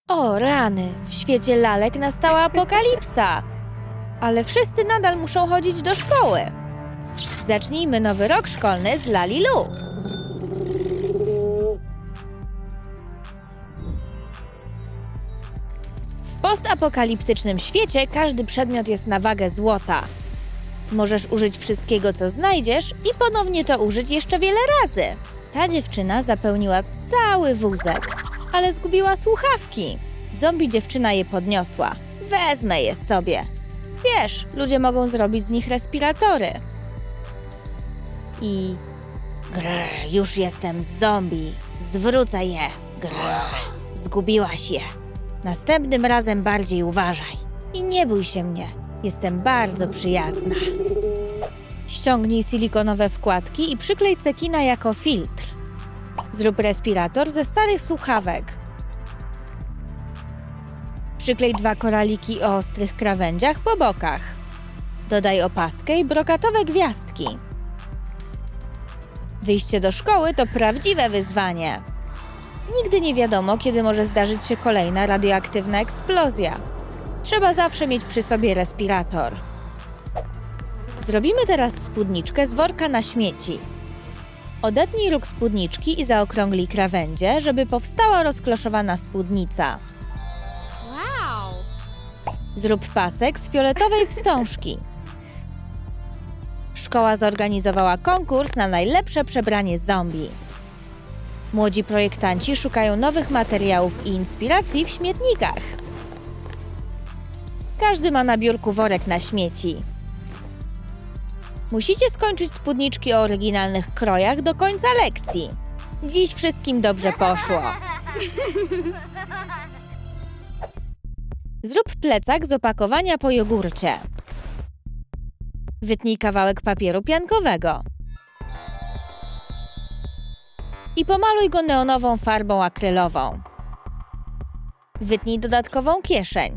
O rany, w świecie lalek nastała apokalipsa. Ale wszyscy nadal muszą chodzić do szkoły. Zacznijmy nowy rok szkolny z Lalilu. W postapokaliptycznym świecie każdy przedmiot jest na wagę złota. Możesz użyć wszystkiego, co znajdziesz i ponownie to użyć jeszcze wiele razy. Ta dziewczyna zapełniła cały wózek, ale zgubiła słuchawki. Zombie dziewczyna je podniosła. Wezmę je sobie. Wiesz, ludzie mogą zrobić z nich respiratory. I... Grr, już jestem zombie. Zwrócę je. Grr, zgubiłaś je. Następnym razem bardziej uważaj. I nie bój się mnie. Jestem bardzo przyjazna. Ściągnij silikonowe wkładki i przyklej cekina jako filtr. Zrób respirator ze starych słuchawek. Przyklej 2 koraliki o ostrych krawędziach po bokach. Dodaj opaskę i brokatowe gwiazdki. Wyjście do szkoły to prawdziwe wyzwanie. Nigdy nie wiadomo, kiedy może zdarzyć się kolejna radioaktywna eksplozja. Trzeba zawsze mieć przy sobie respirator. Zrobimy teraz spódniczkę z worka na śmieci. Odetnij róg spódniczki i zaokrąglij krawędzie, żeby powstała rozkloszowana spódnica. Wow! Zrób pasek z fioletowej wstążki. Szkoła zorganizowała konkurs na najlepsze przebranie zombie. Młodzi projektanci szukają nowych materiałów i inspiracji w śmietnikach. Każdy ma na biurku worek na śmieci. Musicie skończyć spódniczki o oryginalnych krojach do końca lekcji. Dziś wszystkim dobrze poszło. Zrób plecak z opakowania po jogurcie. Wytnij kawałek papieru piankowego. I pomaluj go neonową farbą akrylową. Wytnij dodatkową kieszeń.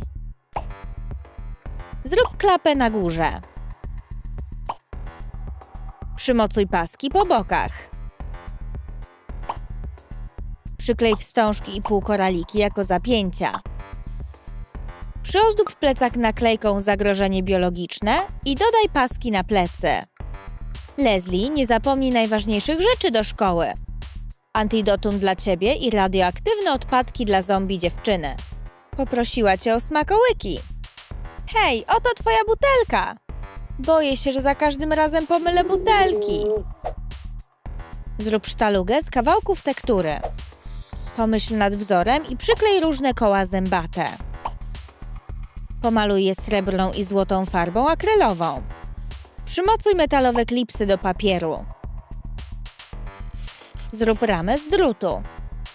Zrób klapę na górze. Przymocuj paski po bokach. Przyklej wstążki i półkoraliki jako zapięcia. Przyozdób plecak naklejką Zagrożenie biologiczne i dodaj paski na plecy. Leslie, nie zapomnij najważniejszych rzeczy do szkoły. Antidotum dla ciebie i radioaktywne odpadki dla zombie dziewczyny. Poprosiła cię o smakołyki. Hej, oto twoja butelka! Boję się, że za każdym razem pomylę butelki. Zrób sztalugę z kawałków tektury. Pomyśl nad wzorem i przyklej różne koła zębate. Pomaluj je srebrną i złotą farbą akrylową. Przymocuj metalowe klipsy do papieru. Zrób ramę z drutu.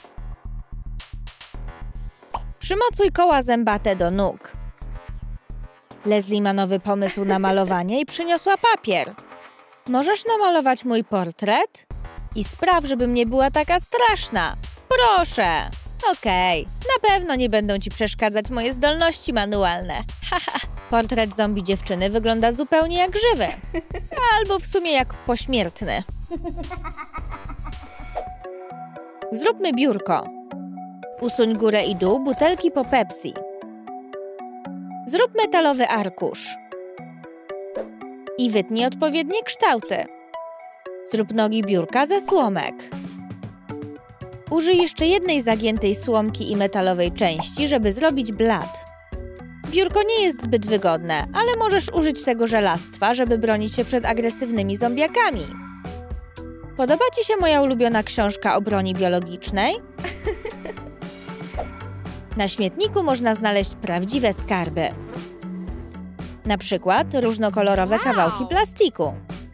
Przymocuj koła zębate do nóg. Leslie ma nowy pomysł na malowanie i przyniosła papier. Możesz namalować mój portret? I spraw, żebym nie była taka straszna. Proszę! Okej, na pewno nie będą ci przeszkadzać moje zdolności manualne. Haha, portret zombie dziewczyny wygląda zupełnie jak żywy. Albo w sumie jak pośmiertny. Zróbmy biurko. Usuń górę i dół butelki po Pepsi. Zrób metalowy arkusz. I wytnij odpowiednie kształty. Zrób nogi biurka ze słomek. Użyj jeszcze jednej zagiętej słomki i metalowej części, żeby zrobić blat. Biurko nie jest zbyt wygodne, ale możesz użyć tego żelastwa, żeby bronić się przed agresywnymi zombiakami. Podoba ci się moja ulubiona książka o broni biologicznej? Na śmietniku można znaleźć prawdziwe skarby. Na przykład różnokolorowe kawałki plastiku.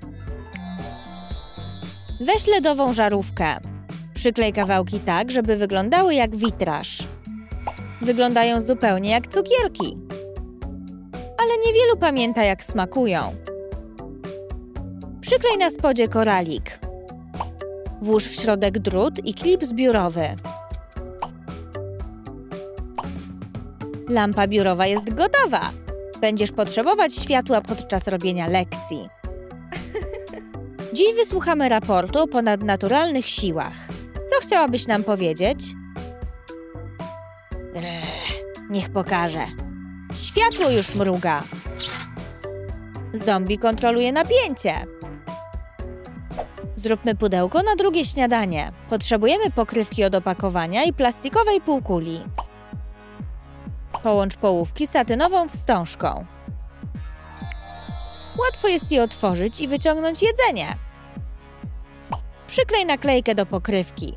Weź LEDową żarówkę. Przyklej kawałki tak, żeby wyglądały jak witraż. Wyglądają zupełnie jak cukierki. Ale niewielu pamięta, jak smakują. Przyklej na spodzie koralik. Włóż w środek drut i klip zbiórowy. Lampa biurowa jest gotowa. Będziesz potrzebować światła podczas robienia lekcji. Dziś wysłuchamy raportu o ponadnaturalnych siłach. Co chciałabyś nam powiedzieć? Niech pokaże. Światło już mruga. Zombie kontroluje napięcie. Zróbmy pudełko na drugie śniadanie. Potrzebujemy pokrywki od opakowania i plastikowej półkuli. Połącz połówki satynową wstążką. Łatwo jest je otworzyć i wyciągnąć jedzenie. Przyklej naklejkę do pokrywki.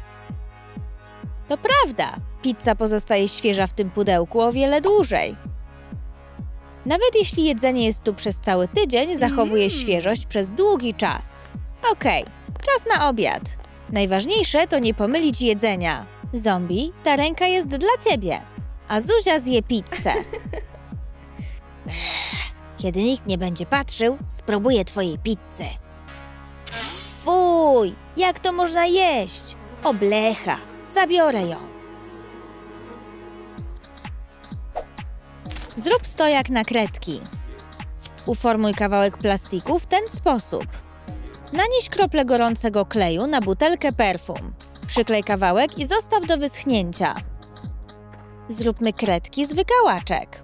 To prawda, pizza pozostaje świeża w tym pudełku o wiele dłużej. Nawet jeśli jedzenie jest tu przez cały tydzień, zachowuje świeżość przez długi czas. Okej, czas na obiad. Najważniejsze to nie pomylić jedzenia. Zombie, ta ręka jest dla ciebie, a Zuzia zje pizzę. Kiedy nikt nie będzie patrzył, spróbuję twojej pizzy. Fuj, jak to można jeść? Oblecha, zabiorę ją. Zrób stojak na kredki. Uformuj kawałek plastiku w ten sposób. Nanieś krople gorącego kleju na butelkę perfum. Przyklej kawałek i zostaw do wyschnięcia. Zróbmy kredki z wykałaczek.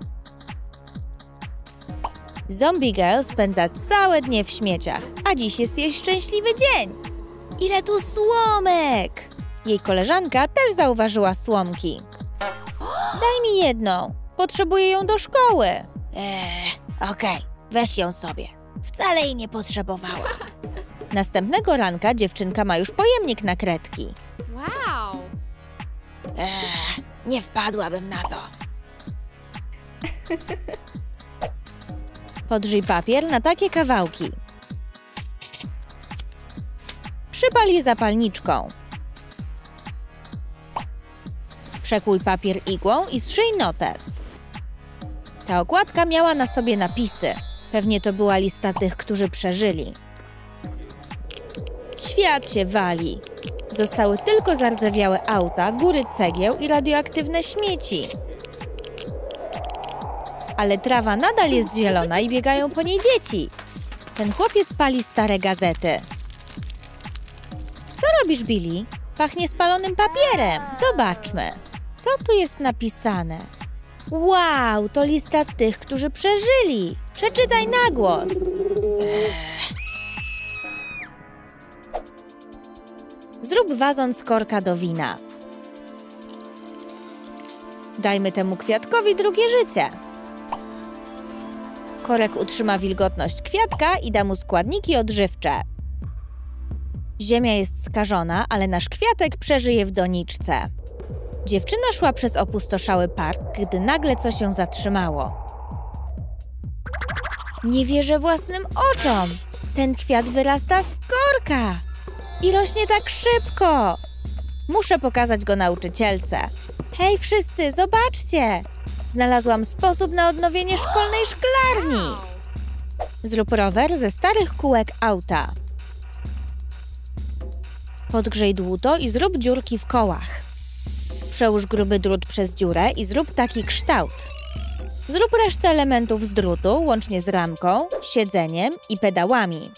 Zombie Girl spędza całe dnie w śmieciach, a dziś jest jej szczęśliwy dzień. Ile tu słomek! Jej koleżanka też zauważyła słomki. Daj mi jedną, potrzebuję ją do szkoły. Okej, weź ją sobie. Wcale jej nie potrzebowała. Następnego ranka dziewczynka ma już pojemnik na kredki. Wow. Nie wpadłabym na to. Podrzyj papier na takie kawałki. Przypal je zapalniczką. Przekłuj papier igłą i zszyj notes. Ta okładka miała na sobie napisy. Pewnie to była lista tych, którzy przeżyli. Świat się wali. Zostały tylko zardzewiałe auta, góry cegieł i radioaktywne śmieci. Ale trawa nadal jest zielona i biegają po niej dzieci. Ten chłopiec pali stare gazety. Co robisz, Billy? Pachnie spalonym papierem. Zobaczmy. Co tu jest napisane? Wow, to lista tych, którzy przeżyli. Przeczytaj na głos. Zrób wazon z korka do wina. Dajmy temu kwiatkowi drugie życie. Korek utrzyma wilgotność kwiatka i da mu składniki odżywcze. Ziemia jest skażona, ale nasz kwiatek przeżyje w doniczce. Dziewczyna szła przez opustoszały park, gdy nagle coś ją zatrzymało. Nie wierzę własnym oczom! Ten kwiat wyrasta z korka! I rośnie tak szybko! Muszę pokazać go nauczycielce. Hej wszyscy, zobaczcie! Znalazłam sposób na odnowienie szkolnej szklarni. Zrób rower ze starych kółek auta. Podgrzej dłuto i zrób dziurki w kołach. Przełóż gruby drut przez dziurę i zrób taki kształt. Zrób resztę elementów z drutu, łącznie z ramką, siedzeniem i pedałami.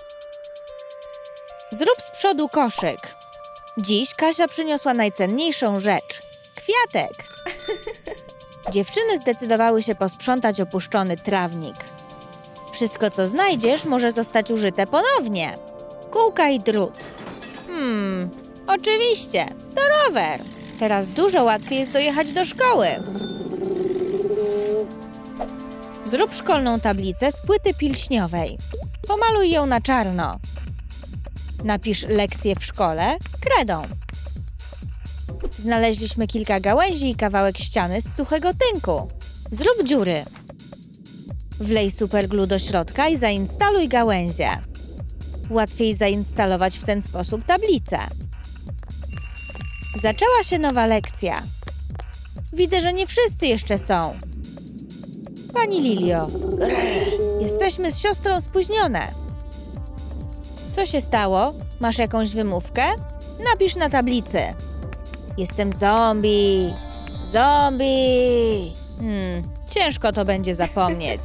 Zrób z przodu koszyk. Dziś Kasia przyniosła najcenniejszą rzecz – kwiatek. Dziewczyny zdecydowały się posprzątać opuszczony trawnik. Wszystko, co znajdziesz, może zostać użyte ponownie. Kółka i drut. Oczywiście, to rower. Teraz dużo łatwiej jest dojechać do szkoły. Zrób szkolną tablicę z płyty pilśniowej. Pomaluj ją na czarno. Napisz lekcje w szkole kredą. Znaleźliśmy kilka gałęzi i kawałek ściany z suchego tynku. Zrób dziury. Wlej superglue do środka i zainstaluj gałęzie. Łatwiej zainstalować w ten sposób tablicę. Zaczęła się nowa lekcja. Widzę, że nie wszyscy jeszcze są. Pani Lilio, jesteśmy z siostrą spóźnione. Co się stało? Masz jakąś wymówkę? Napisz na tablicy. Jestem zombie. Zombie. Ciężko to będzie zapomnieć.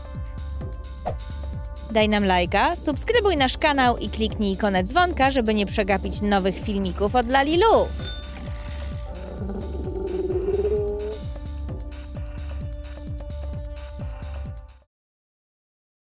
Daj nam lajka, subskrybuj nasz kanał i kliknij ikonę dzwonka, żeby nie przegapić nowych filmików od Lalilu.